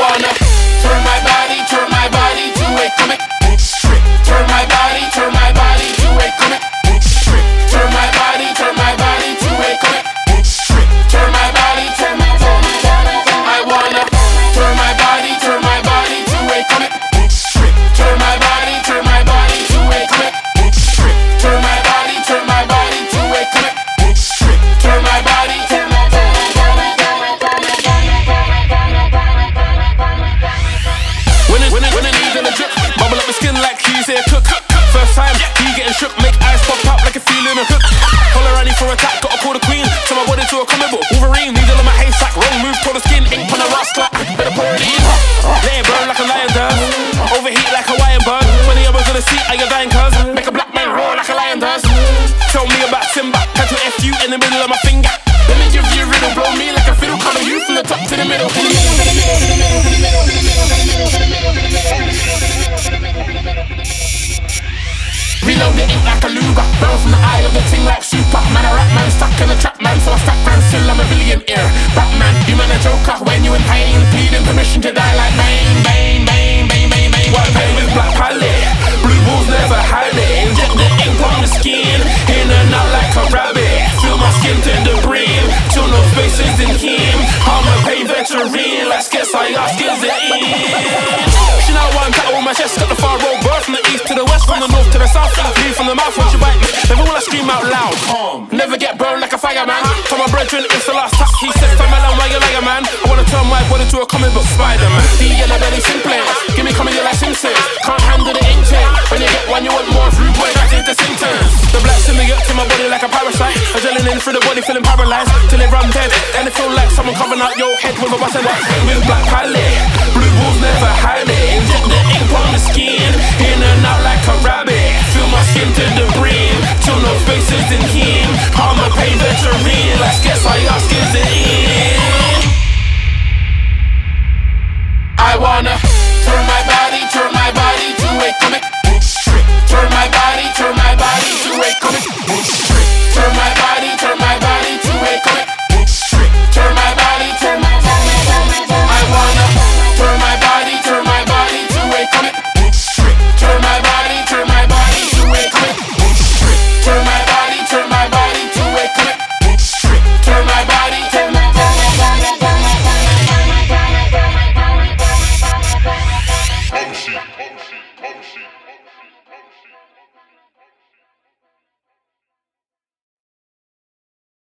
wanna turn my body to a comic book strip. Turn my body to a comic book strip. Turn my body to a comic book strip. Turn my body to I wanna turn my body to a comic book strip. Turn my body to a comic book strip. Turn my body to a comic book strip. Turn my body When I need in a drip, bubble up my skin like he's here cook. First time, he getting shook, make eyes pop out like a feeling a hook. Holler around for attack, gotta call the queen. Turn my body to a comic book Wolverine, needle on my haystack, wrong move, pull the skin, ink on the rust like better pour it in. Let it burn like a lion does, overheat like a Hawaiian bird. 20 others in the seat, are you dying cuz? Make a black man roar like a lion does. Tell me about Simba, had to F you in the middle of my finger. Let me give you a riddle, blow me like a fiddle, color you from the top to the middle. Reload the ink like a Luger, burn from the eye of the ting like super. Man, a rap man stuck in a trap man, so I stack man, still I'm a billionaire. Batman, you man a joker when you in pain, pleading permission to die like bang, bang, bang, bang, bang, bang. White paint with black palette, blue balls never hide it. Inject the ink on the skin, in and out like a rabbit. Fill my skin to the brim, till no spaces in him. I'm a pain veteran, let's get some skills in. She now one tattoo on my chest, got the Faro bird from the east to the west, from the north to the south. Leave from the mouth when she bite me, never will I scream out loud. Never get burned like a fireman. Tell my brethren it's the last tap. He said, "Time alone, why you like a man?" I wanna turn my body to a comic book Spider-Man. The yellow belly simple, give me comedy like Simpsons. Can't handle the ink chain. When you get one, you want more. Rude boy, that's the symptoms. The black symbiote to my body like a parasite. Adrenaline through the body, feeling paralyzed till it run dead. And it feel like someone covering up your head with a button. With black